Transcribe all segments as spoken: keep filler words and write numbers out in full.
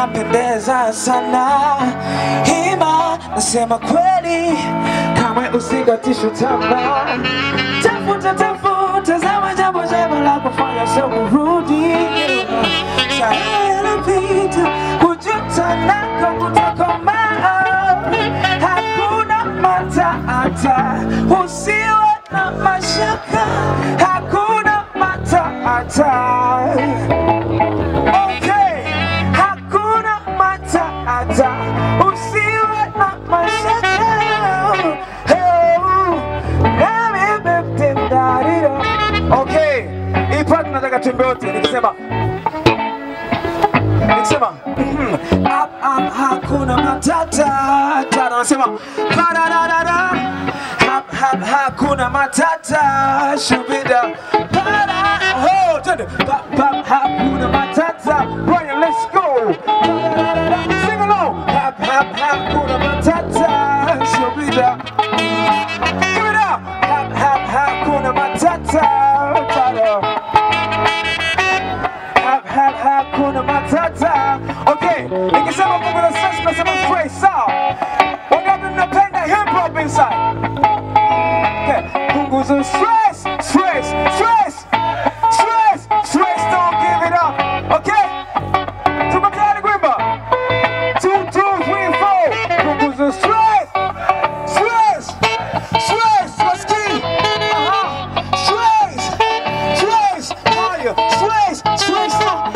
unapendeza sana. Hima, nasema kweli, kama usikatishwe tamaa. Tafuta tafuta zama jambo jambo la kufanya sio kurudi. Saa yanapita kujuta nako kutokoma. Hakuna matata, usiwe na mashaka. Hakuna matata. Okay, hakuna matata, usiwe na mashaka. Okay, hii part nataka tuimbe wote. Nikisema Nikisema up up hakuna matata. Tana nasema para ra ra ra. Up up hakuna matata. Shubida para ho tende. Up up hakuna matata. Brian, let's go. Sing along. Up up hakuna matata. Shubida. Give it up. Up up hakuna matata. Hakuna matata. Okay, nikisema Mungu na sasa nasema straight sawa. Wangapi mnapenda hip hop inside? Okay, punguza stress, stress, stress, stress, stress, don't give it up. Okay, tuko tayari kuimba? Two, two, three, four. Punguza stress, stress, stress, let's get. Uh-huh. Stress, stress, higher, stress, stress, no.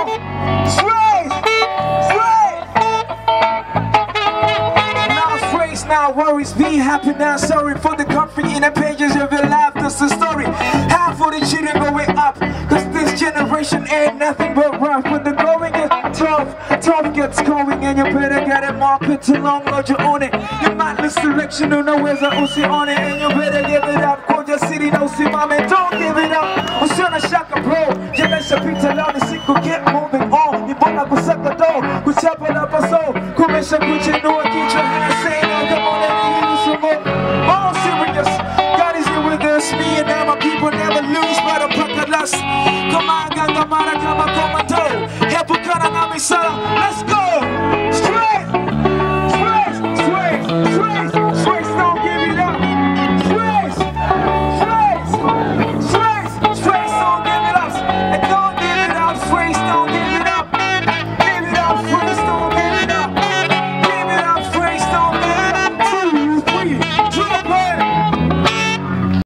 Now worries, be happy now. Sorry for the comfort in the pages of your life. That's the story. Half of the cheating going up, cause this generation ain't nothing but rough. When the going gets tough, tough gets going, and you better get it market too long, or you own it. You might lose direction, who knows a usi on it, and you better give it up. Go just city, no see mama, don't give it up. Usiona shaka bro, you let your pizza down the sickle, get moving on. You wanna go suck a dog, go chop it up a soul, go make sure you know what get your hands.